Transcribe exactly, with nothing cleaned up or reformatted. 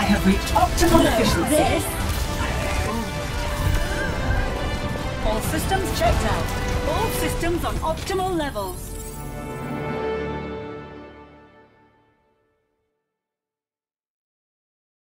I have reached optimal efficiency. This. All systems checked out. All systems on optimal levels.